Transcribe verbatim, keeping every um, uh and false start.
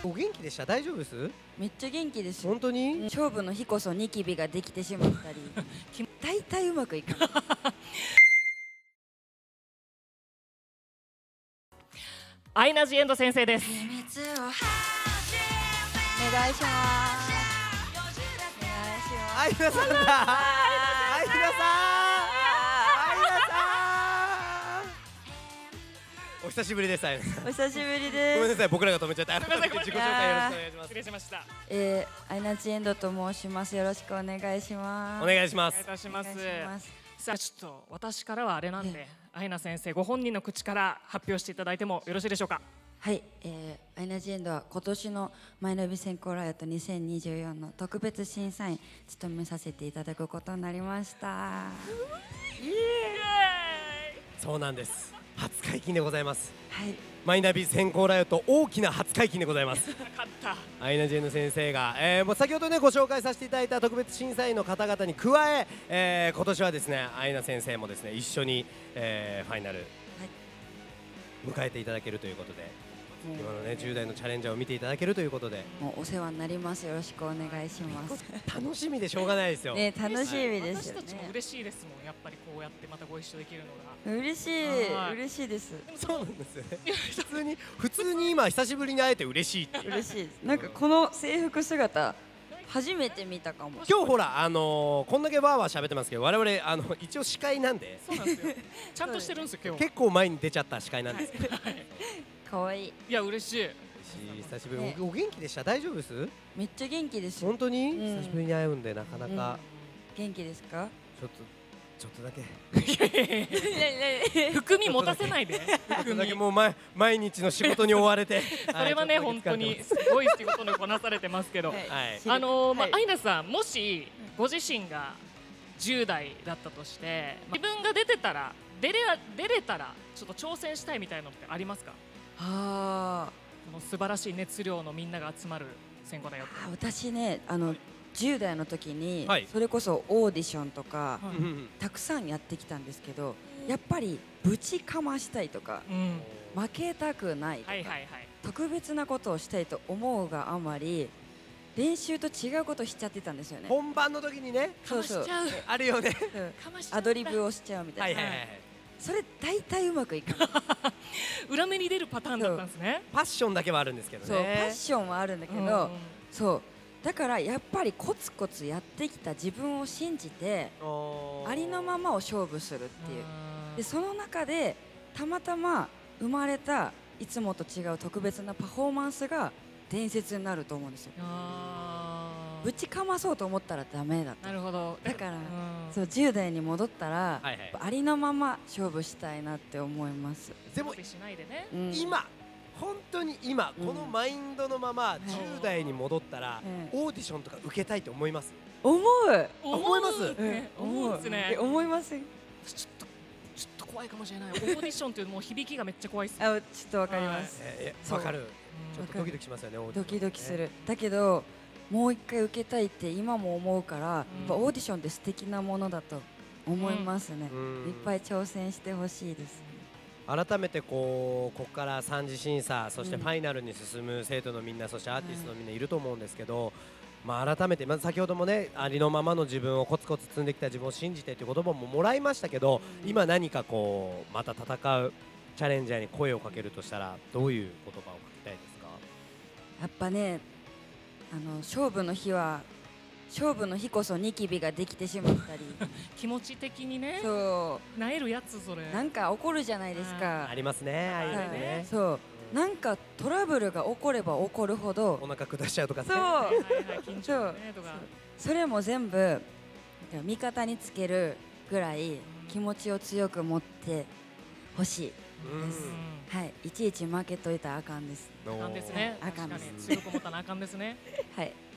お元気でした？大丈夫です？ めっちゃ元気ですよ。 本当に？ 勝負の日こそニキビができてしまったり大体うまくいかない。 アイナ・ジ・エンド先生です。 お願いします。お願いします。 アイナさんだ。アイナさん。アイナさん。お久しぶりです。アイナさん。 お久しぶりです。 ごめんなさい、僕らが止めちゃった。 ごめんなさい、ごめんなさい。 自己紹介よろしくお願いします。 失礼しました。 えー、アイナ・ジ・エンドと申します。よろしくお願いします。 お願いしまお願いいす。 たします。 お願いします。 さあ、ちょっと私からはあれなんで、アイナ先生ご本人の口から発表していただいてもよろしいでしょうか。 はい、えー、アイナ・ジ・エンドは今年のマイナビ選考ライオットにせんにじゅうよんの特別審査員務めさせていただくことになりました。 イエそうなんです。初解禁でございます。 はい、 マイナビ選考ライオット大きな初解禁でございます。 ーイ、よかった。 アイナ・ジ・エンド先生が、えー、もう先ほどねご紹介させていただいた特別審査員の方々に加ええー、今年はですねアイナ先生もですね一緒に、えー、ファイナル迎えていただけるということで、今のねじゅう代のチャレンジャーを見ていただけるということで、 もうお世話になります。よろしくお願いします。 楽しみでしょうがないですよ。 ね、楽しみですよ私たちもね。 嬉しいですもん。やっぱりこうやってまたご一緒できるのが。 嬉しい、 はい嬉しいです。 そうなんですよね。普通に普通に今久しぶりに会えて嬉しいっていう。 嬉しいです。なんかこの制服姿初めて見たかも。 今日ほらあのー、こんだけわーわー喋ってますけど、我々あの一応司会なんでそうなんですよ。ちゃんとしてるんですよ今日。 結構前に出ちゃった司会なんですけど。 可愛い。 いや嬉しい。 久しぶり。 ねお元気でした？大丈夫です？ めっちゃ元気ですよ。 本当に、 うん久しぶりに会うんでなかなか、 元気ですか？ ちょっとちょっとだけ含み持たせないで。 ちょっとだけもう毎毎日の仕事に追われてそれはね本当にすごい仕事にこなされてますけど、 はいはいあのーまあはいアイナさんもしご自身がじゅう代だったとして自分が出てたら出れ出れたらちょっと挑戦したいみたいなのってありますか？ あこの素晴らしい熱量のみんなが集まる選考だよって。 あ、私ね、あのじゅう代の時に、 はいそれこそオーディションとか、 はいうんうんたくさんやってきたんですけど、やっぱりぶちかましたいとかうん、 負けたくないとか、 はいはいはい。 特別なことをしたいと思うがあまり練習と違うことをしちゃってたんですよね。 本番の時にねかましちゃう。 あるよね。 うんかましちゃう。 アドリブをしちゃうみたいな、 はいはいはいはい。 それ大体うまくいかない。 裏目に出るパターンだったんですね。 パッションだけはあるんですけどね。 そう、パッションはあるんだけど、 うんそうだからやっぱりコツコツやってきた自分を信じておーありのままを勝負するっていう。でその中でたまたま生まれたいつもと違う特別なパフォーマンスが伝説になると思うんですよ。 あーぶちかまそうと思ったらダメだった。 なるほど。 だからうんそうじゅう代に戻ったら、 はいはいありのまま勝負したいなって思います。 でも背伸びしないでね。 うん今本当に今うんこのマインドのままじゅう代に戻ったらうんオーディションとか受けたいと思います？ 思う、 思いますね思うんですねえ。思いません？ ちょっとちょっと怖いかもしれない。オーディションっていうもう響きがめっちゃ怖いっす。 あ、ちょっとわかります。そうえーわかる。ちょっうんとドキドキしますよね。オーディションドキドキする。だけどもう一回受けたいって今も思うから、やっぱオーディションって素敵なものだと思いますね。 うんいっぱい挑戦してほしいです。 改めてこうここから三次審査そしてうんファイナルに進む生徒のみんなそしてアーティストのみんないると思うんですけど、まあ改めてまず先ほどもねありのままの自分をコツコツ積んできた自分を信じてという言葉ももらいましたけど、今何かこうまた戦うチャレンジャーに声をかけるとしたらどういう言葉をかけたいですか？ やっぱね、あの勝負の日は勝負の日こそニキビができてしまったり気持ち的にね。 そなえるやつそれ。 うなんか起こるじゃないですかあ。りますね、ああいうのはいね。 そうなんかトラブルが起これば起こるほどお腹下しちゃうとかね。 そうはいはいはい緊張ねとか。 それも全部味方につけるぐらい気持ちを強く持ってほしい。 うんですはい、いちいち負けといたらあかんです。 のあかんですね。 あかんです確かに強く思ったらあかんですね。 はい。